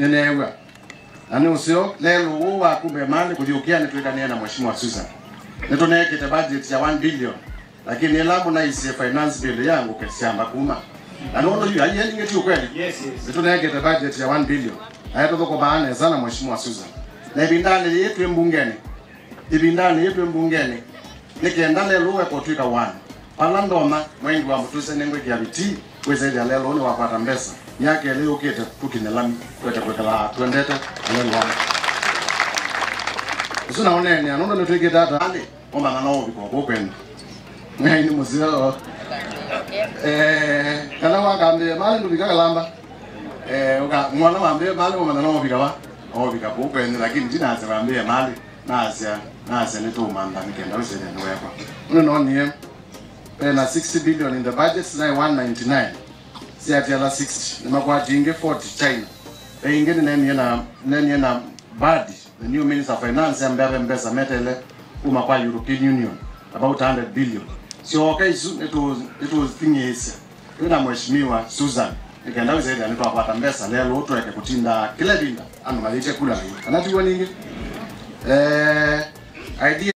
nenewa ani usio lelo uwa kumbe mali kujiukia nituikania na mheshimiwa Susan nitonekete budget ya 1 billion lakini elabu na isi finance bill yangu kesiamba kuma anono yu ayeni ngeti ukweli yes nitonekete budget ya 1 billion ayato kwa baana sana mheshimiwa Susan na ibindani yetu mbungeni nikenda lelo uwe kotuika 1 palandoma mwengi wa mtuse nengwe kia biti kweze ya lelo ni wakwata mbesa yake leo kete tukinelami kwekala tuendete lelo wa usuna one ni anono nitweke data ande omba nano biko kwenda ngai ni muzio kana wakambe mali ndubika lamba oka mwana wambe mali mwana nano bika obika kwenda lakini jina azambe mali nasia nituma ndamikenda usene nowekwa uno nie na 60 billion in the budget na 199 si atiala 60 nimakwa jinge 40 China ingene nani na badi the new minister of finance ambaye mbesa metele uma kwa European Union about 100 billion so okay it was thing is ina mheshimiwa Susan nikaenda zaidi anaitwa apata mbesa leo watu wake kutinda kila binda anu maliche kula anatiwa ningi idea